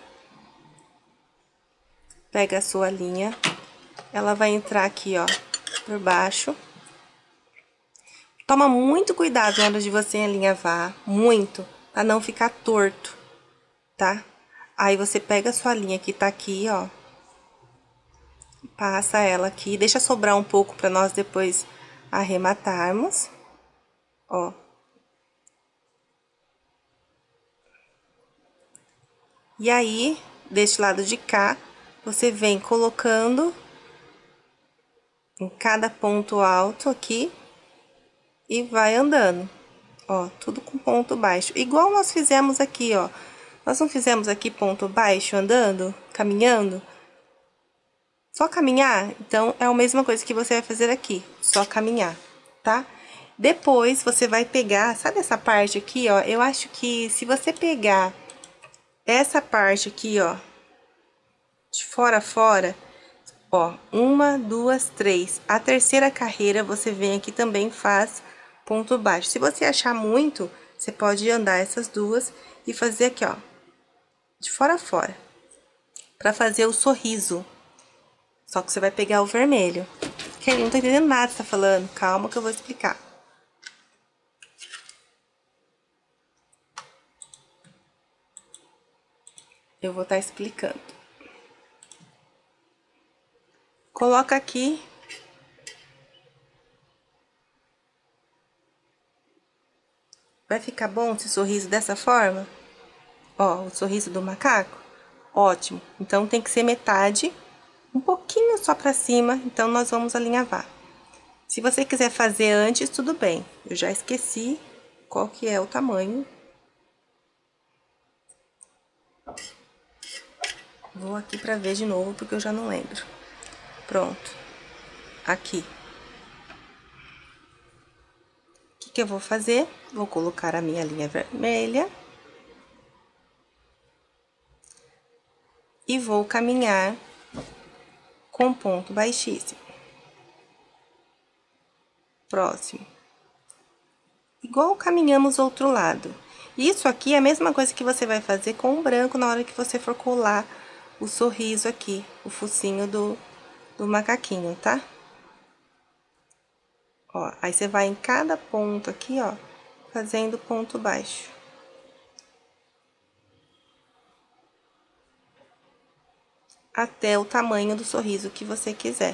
Pega a sua linha. Ela vai entrar aqui, ó, por baixo. Toma muito cuidado na hora de você alinhavar, muito, pra não ficar torto, tá? Aí você pega a sua linha que tá aqui, ó, passa ela aqui, deixa sobrar um pouco pra nós depois arrematarmos, ó. E aí, deste lado de cá, você vem colocando em cada ponto alto aqui e vai andando, ó, tudo com ponto baixo. Igual nós fizemos aqui, ó. Nós não fizemos aqui ponto baixo andando, caminhando? Só caminhar? Então, é a mesma coisa que você vai fazer aqui, só caminhar, tá? Depois, você vai pegar, sabe essa parte aqui, ó? Eu acho que se você pegar essa parte aqui, ó, de fora a fora, ó, 1, 2, 3. A terceira carreira, você vem aqui também faz ponto baixo. Se você achar muito, você pode andar essas duas e fazer aqui, ó, de fora a fora, pra fazer o sorriso. Só que você vai pegar o vermelho. Que ele não tá entendendo nada que você tá falando. Calma que eu vou explicar. Eu vou estar explicando. Coloca aqui. Vai ficar bom esse sorriso dessa forma? Ó, o sorriso do macaco? Ótimo. Então, tem que ser metade, um pouquinho só pra cima. Então, nós vamos alinhavar. Se você quiser fazer antes, tudo bem. Eu já esqueci qual que é o tamanho. Vou aqui pra ver de novo, porque eu já não lembro. Pronto. Aqui. O que eu vou fazer? Vou colocar a minha linha vermelha. E vou caminhar com ponto baixíssimo. Próximo. Igual caminhamos outro lado. Isso aqui é a mesma coisa que você vai fazer com o branco na hora que você for colar o sorriso aqui, o focinho do macaquinho, tá? Ó, aí você vai em cada ponto aqui, ó, fazendo ponto baixo. Até o tamanho do sorriso que você quiser.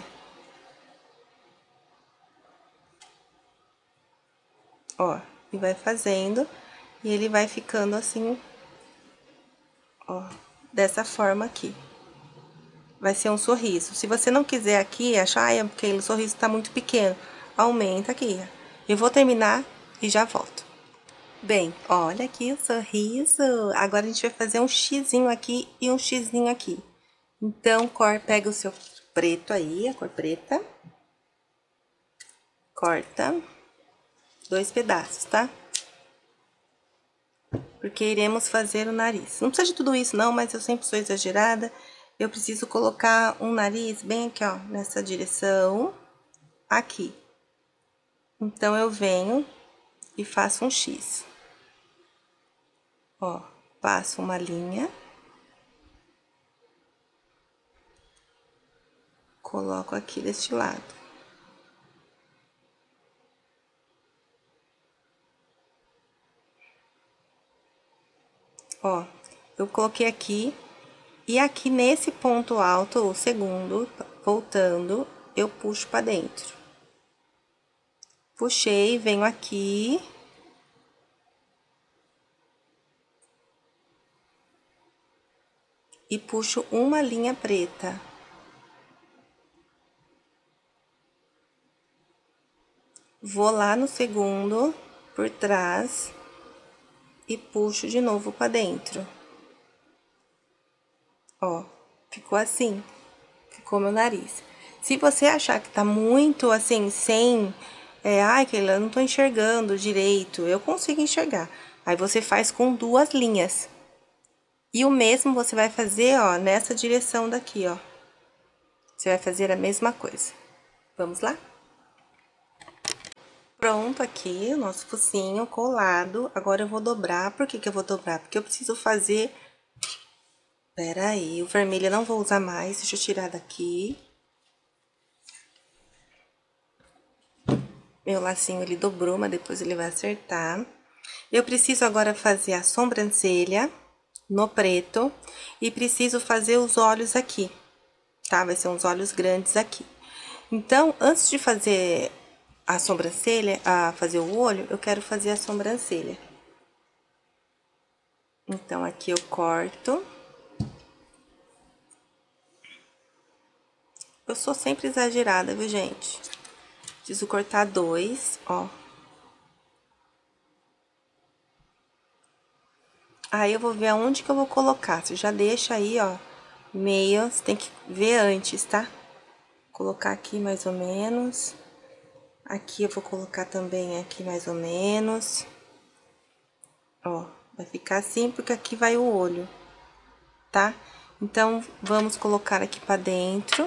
Ó, e vai fazendo, e ele vai ficando assim, ó, dessa forma aqui. Vai ser um sorriso. Se você não quiser aqui, achar, é porque o sorriso tá muito pequeno, aumenta aqui. Eu vou terminar e já volto. Bem, olha aqui o sorriso. Agora a gente vai fazer um xizinho aqui e um xizinho aqui. Então, pega o seu preto aí, a cor preta. Corta 2 pedaços, tá? Porque iremos fazer o nariz. Não precisa de tudo isso não, mas eu sempre sou exagerada. Eu preciso colocar um nariz bem aqui, ó, nessa direção, aqui. Então, eu venho e faço um X. Ó, passo uma linha. Coloco aqui deste lado. Ó, eu coloquei aqui. E aqui nesse ponto alto, o segundo, voltando, eu puxo pra dentro. Puxei, venho aqui. E puxo uma linha preta. Vou lá no segundo, por trás, e puxo de novo pra dentro. Ó, ficou assim, ficou meu nariz. Se você achar que tá muito assim, sem... ai, Keila, eu não tô enxergando direito, eu consigo enxergar. Aí você faz com 2 linhas. E o mesmo você vai fazer, ó, nessa direção daqui, ó. Você vai fazer a mesma coisa. Vamos lá? Pronto aqui o nosso focinho colado. Agora eu vou dobrar. Por que que eu vou dobrar? Porque eu preciso fazer... Pera aí, o vermelho eu não vou usar mais. Deixa eu tirar daqui. Meu lacinho, ele dobrou, mas depois ele vai acertar. Eu preciso agora fazer a sobrancelha no preto e preciso fazer os olhos aqui, tá? Vai ser uns olhos grandes aqui. Então, antes de fazer a sobrancelha, fazer o olho, eu quero fazer a sobrancelha. Então, aqui eu corto. Eu sou sempre exagerada, viu, gente? Preciso cortar 2, ó. Aí, eu vou ver aonde que eu vou colocar. Você já deixa aí, ó, meio. Você tem que ver antes, tá? Colocar aqui mais ou menos. Aqui eu vou colocar também aqui mais ou menos. Ó, vai ficar assim porque aqui vai o olho, tá? Então, vamos colocar aqui pra dentro.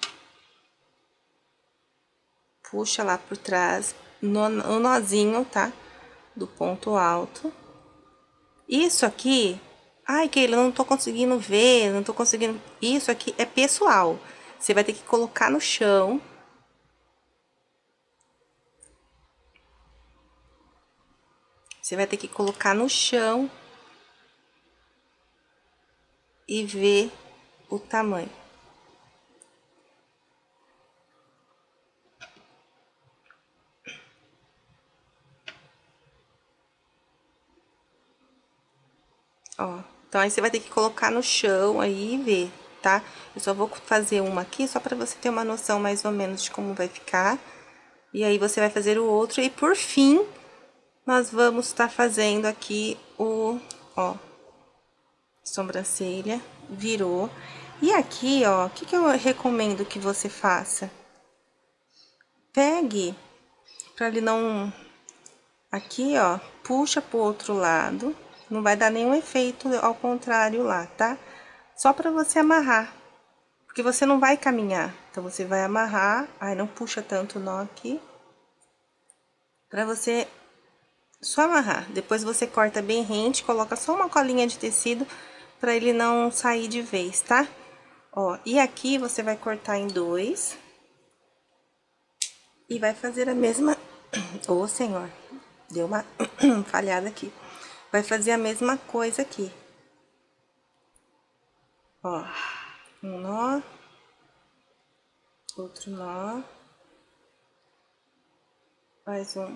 Puxa lá por trás, o nozinho, tá? Do ponto alto. Isso aqui... Ai, Keila, não tô conseguindo ver, não tô conseguindo... Isso aqui é pessoal. Você vai ter que colocar no chão. Você vai ter que colocar no chão e ver o tamanho. Ó, então aí você vai ter que colocar no chão aí e ver, tá? Eu só vou fazer uma aqui só pra você ter uma noção mais ou menos de como vai ficar. E aí você vai fazer o outro e por fim, nós vamos estar fazendo aqui ó, sobrancelha, virou. E aqui, ó, o que que eu recomendo que você faça? Pegue, pra ele não... Aqui, ó, puxa pro outro lado, não vai dar nenhum efeito ao contrário lá, tá? Só pra você amarrar, porque você não vai caminhar. Então, você vai amarrar, aí não puxa tanto o nó aqui, pra você só amarrar. Depois você corta bem rente, coloca só uma colinha de tecido pra ele não sair de vez, tá? Ó, e aqui você vai cortar em 2 e vai fazer a mesma... Ô, senhor, deu uma falhada aqui. Vai fazer a mesma coisa aqui. Ó, um nó, outro nó, mais um.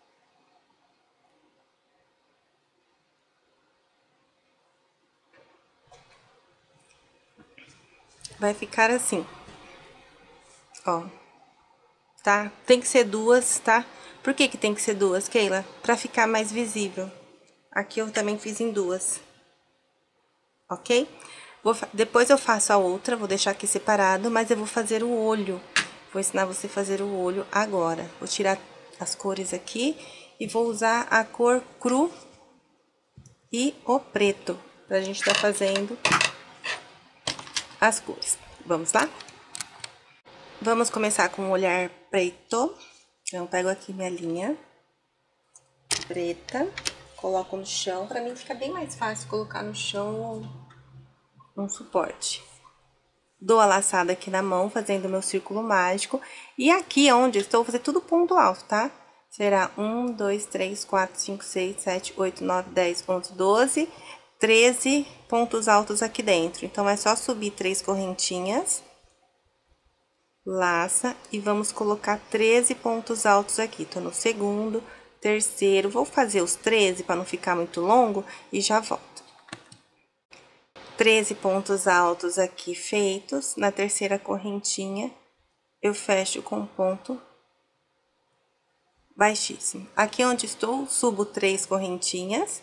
Vai ficar assim, ó, tá? Tem que ser 2, tá? Por que que tem que ser 2, Keila? Pra ficar mais visível. Aqui eu também fiz em 2, ok? Depois eu faço a outra, vou deixar aqui separado, mas eu vou fazer o olho. Vou ensinar você a fazer o olho agora. Vou tirar as cores aqui e vou usar a cor cru e o preto, pra gente tá fazendo as cores. Vamos lá? Vamos começar com o olhar preto. Então, eu pego aqui minha linha preta, coloco no chão. Pra mim fica bem mais fácil colocar no chão um suporte. Dou a laçada aqui na mão, fazendo o meu círculo mágico. E aqui onde eu estou, vou fazer tudo ponto alto, tá? Será 1, 2, 3, 4, 5, 6, 7, 8, 9, 10, 11, 12, 13 pontos altos aqui dentro. Então, é só subir 3 correntinhas, laça e vamos colocar 13 pontos altos aqui. Tô no segundo, terceiro, vou fazer os 13 para não ficar muito longo e já volto. 13 pontos altos aqui feitos, na terceira correntinha eu fecho com ponto baixíssimo. Aqui onde estou, subo 3 correntinhas,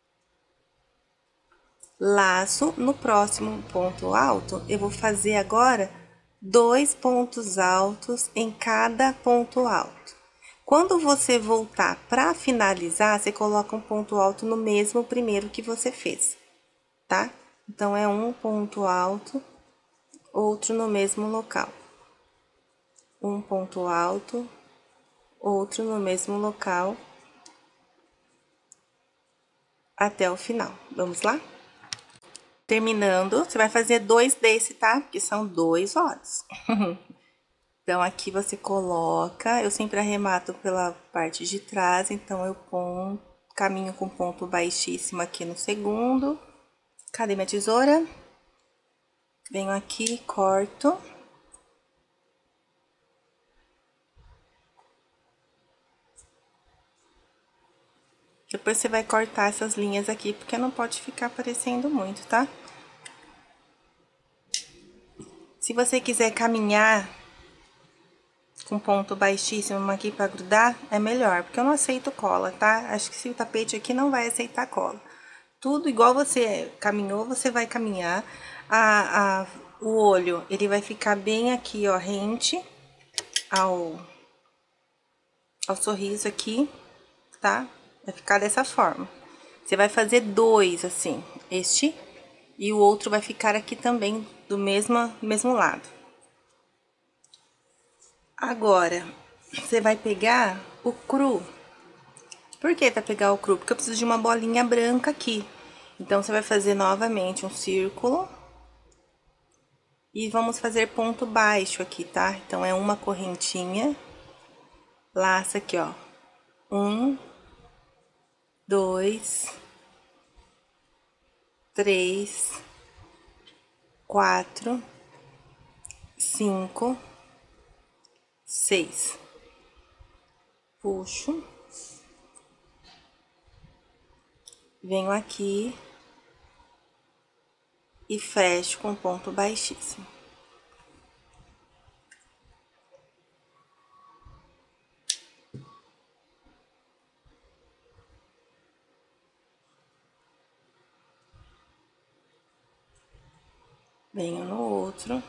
laço. No próximo ponto alto, eu vou fazer agora 2 pontos altos em cada ponto alto. Quando você voltar para finalizar, você coloca um ponto alto no mesmo primeiro que você fez, tá? Então, é um ponto alto, outro no mesmo local. Um ponto alto, outro no mesmo local, até o final. Vamos lá? Terminando, você vai fazer 2 desse, tá? Porque são 2 olhos. Então, aqui você coloca, eu sempre arremato pela parte de trás, então eu caminho com ponto baixíssimo aqui no segundo. Cadê minha tesoura? Venho aqui, corto. Depois você vai cortar essas linhas aqui, porque não pode ficar aparecendo muito, tá? Se você quiser caminhar com ponto baixíssimo aqui pra grudar, é melhor, porque eu não aceito cola, tá? Acho que se o tapete aqui não vai aceitar cola. Tudo igual você caminhou, você vai caminhar. O olho, ele vai ficar bem aqui, ó, rente ao sorriso aqui, tá? Vai ficar dessa forma. Você vai fazer dois, assim, este e o outro vai ficar aqui também, do mesmo lado. Agora, você vai pegar o cru. Por que vai pegar o cru? Porque eu preciso de uma bolinha branca aqui. Então, você vai fazer novamente um círculo. E vamos fazer ponto baixo aqui, tá? Então, é uma correntinha. Laça aqui, ó. 1, 2, 3, 4, 5, 6. Puxo. Venho aqui e fecho com ponto baixíssimo. Venho no outro.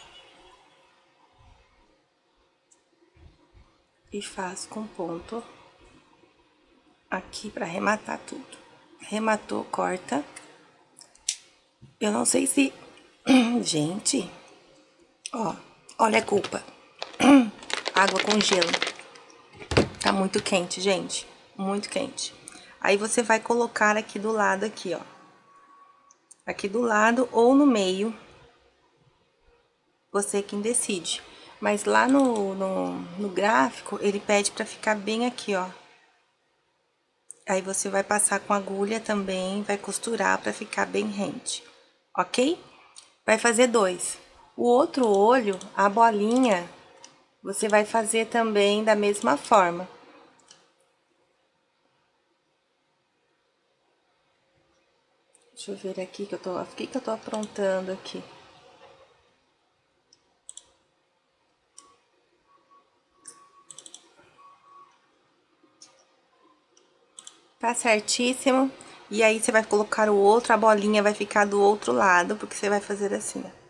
E faço com ponto aqui pra arrematar tudo. Arrematou, corta. Eu não sei se... Gente, ó, olha a culpa. Água com gelo. Tá muito quente, gente. Muito quente. Aí você vai colocar aqui do lado, aqui, ó. Aqui do lado ou no meio. Você quem decide. Mas lá no gráfico, ele pede pra ficar bem aqui, ó. Aí você vai passar com agulha também, vai costurar pra ficar bem rente, ok? Vai fazer dois. O outro olho, a bolinha, você vai fazer também da mesma forma. Deixa eu ver aqui o que eu tô aprontando aqui. Tá certíssimo. E aí, você vai colocar o outro, a bolinha vai ficar do outro lado, porque você vai fazer assim, ó.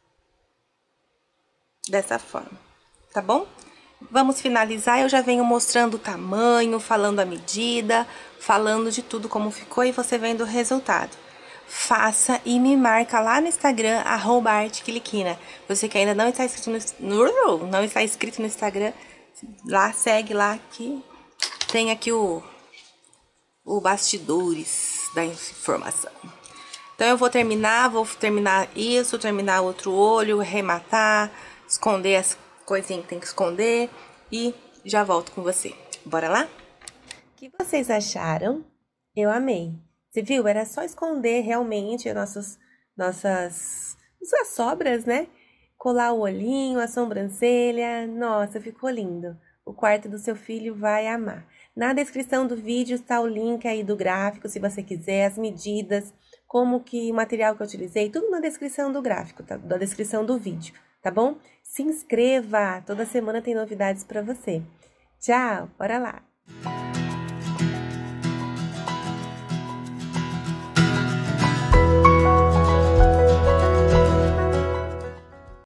Dessa forma, tá bom? Vamos finalizar, eu já venho mostrando o tamanho, falando a medida, falando de tudo como ficou e você vendo o resultado. Faça e me marca lá no Instagram, @artequiliquina. Você que ainda não está inscrito no Instagram, lá, segue lá que tem aqui o bastidores da informação. Então, eu vou terminar isso, terminar outro olho, arrematar, esconder as coisinhas que tem que esconder e já volto com você. Bora lá? O que vocês acharam? Eu amei. Você viu? Era só esconder realmente as nossas sobras, né? Colar o olhinho, a sobrancelha. Nossa, ficou lindo. O quarto do seu filho vai amar. Na descrição do vídeo está o link aí do gráfico, se você quiser, as medidas, como que o material que eu utilizei, tudo na descrição do gráfico, tá? Da descrição do vídeo, tá bom? Se inscreva, toda semana tem novidades para você. Tchau, bora lá!